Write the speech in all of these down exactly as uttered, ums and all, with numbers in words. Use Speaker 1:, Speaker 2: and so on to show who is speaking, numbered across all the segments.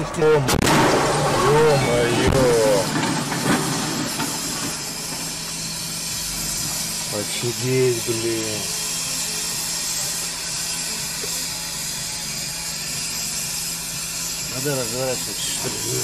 Speaker 1: Ё-моё! Офигеть, блин! Надо разворачиваться, что ли?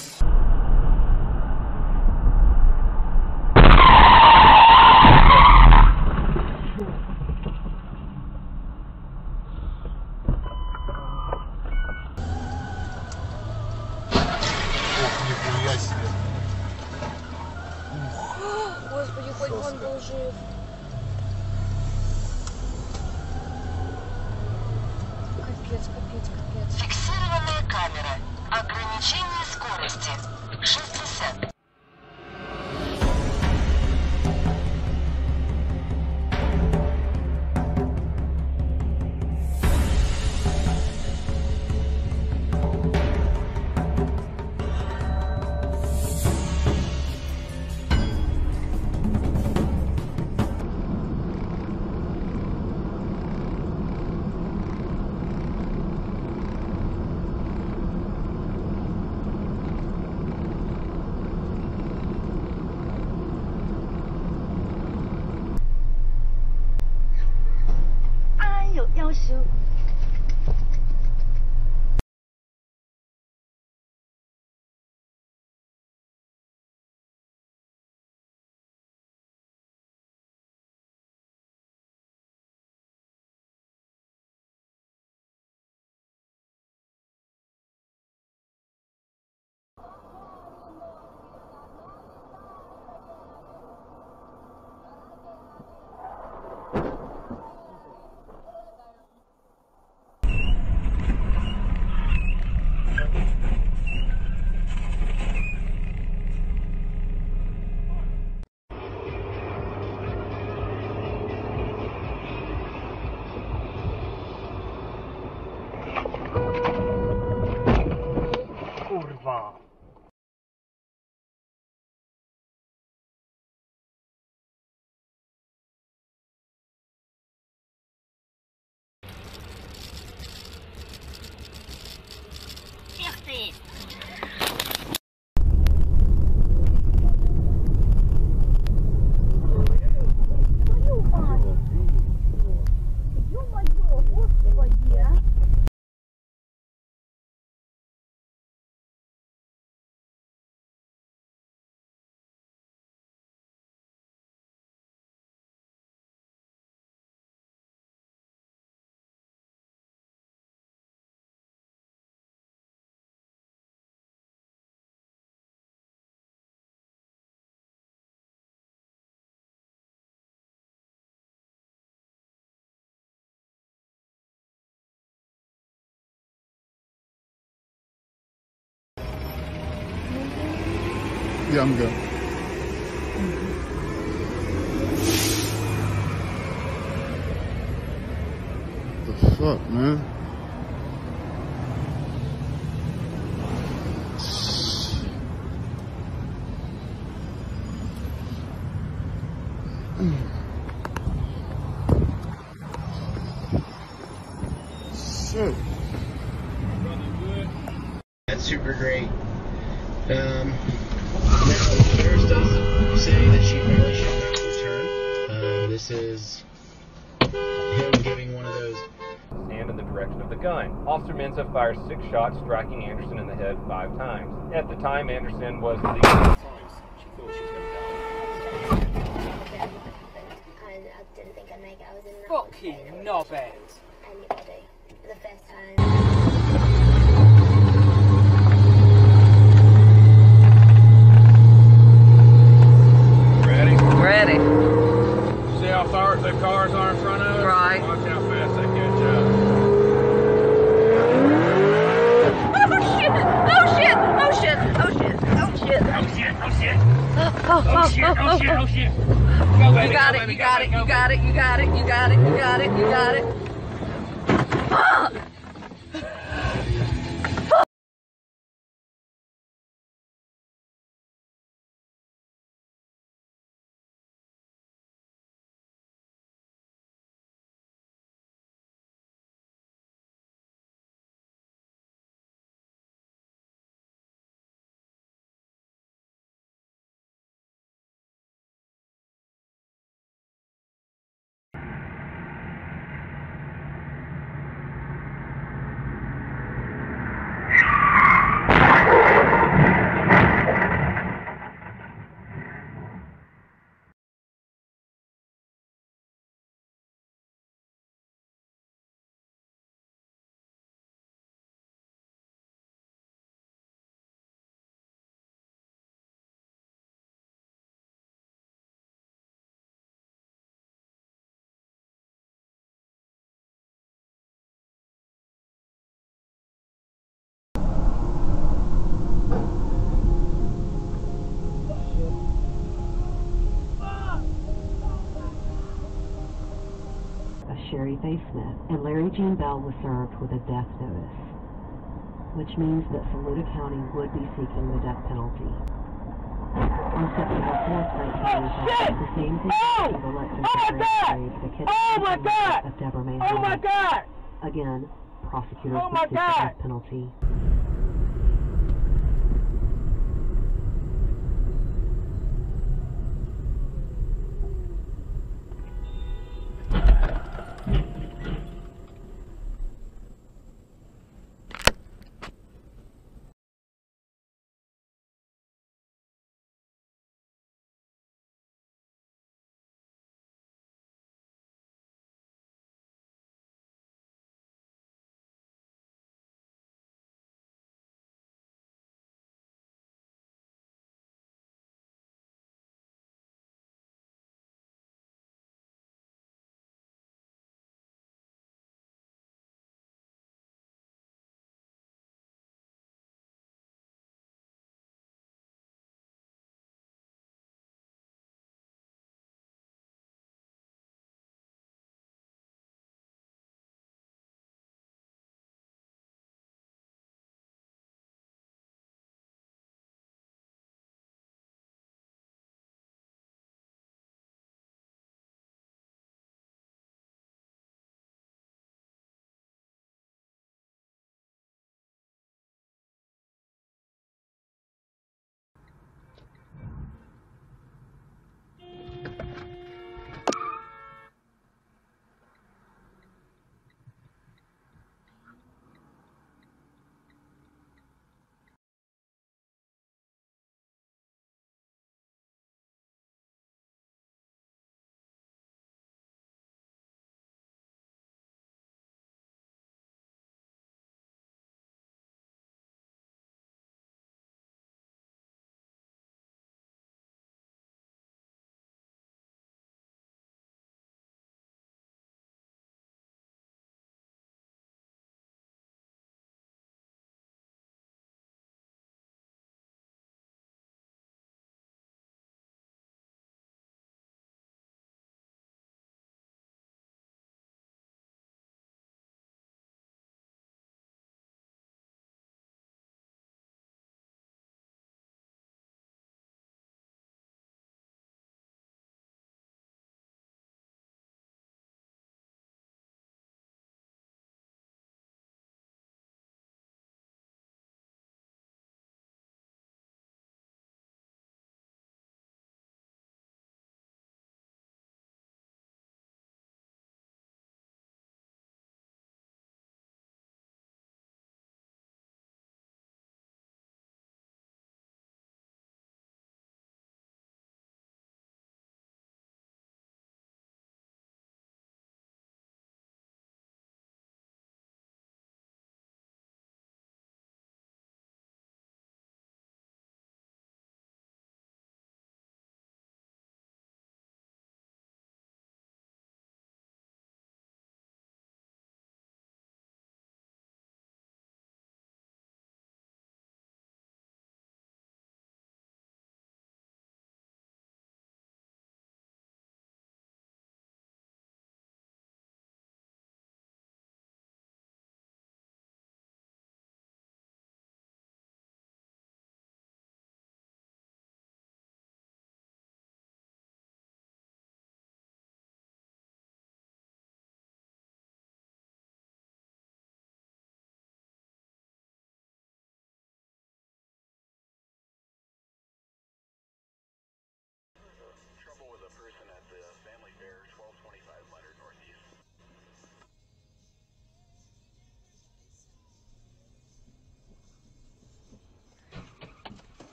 Speaker 2: Господи, хоть бы он был жив. Капец, капец, капец.
Speaker 3: Фиксированная камера. Ограничение скорости. шестьдесят.要求。
Speaker 1: Kurwa!
Speaker 3: Эх ты!
Speaker 4: Younger. The fuck, man? Shit.
Speaker 5: That's super great. Um, now, the nurse does say that she probably should not return. Um, this is him giving one of those.
Speaker 6: And in the direction of the gun. Officer Mensa fires six shots, striking Anderson in the head five times. At the time, Anderson was the...
Speaker 7: I, I didn't think I'd make it. I was in that
Speaker 8: Fucking knobhead.
Speaker 7: anybody. The first time.
Speaker 8: Ready.
Speaker 6: See how far the cars are in front of us?
Speaker 8: Right.
Speaker 6: Watch how fast they catch up.
Speaker 8: Oh shit! Oh shit! Oh shit! Oh shit! Oh shit!
Speaker 6: Oh shit, oh shit.
Speaker 8: Oh, oh,
Speaker 6: Oh shit, oh shit, oh shit. Go, baby,
Speaker 8: You got
Speaker 6: go,
Speaker 8: it,
Speaker 6: baby,
Speaker 8: you
Speaker 6: go,
Speaker 8: got
Speaker 6: baby,
Speaker 8: it,
Speaker 6: go,
Speaker 8: you got it, you got it, you got it, you got it, you got it. Fuck!
Speaker 9: Larry Faye Smith, and Larry Jean Bell was served with a death notice, which means that Saluda County would be seeking the death penalty. On September fourth, nineteen eighty-five, the same thing happened to the Lexington grave, the kidnapping of Deborah May.
Speaker 10: Oh my God!
Speaker 9: Again, prosecutors
Speaker 10: Oh
Speaker 9: would seek the death penalty.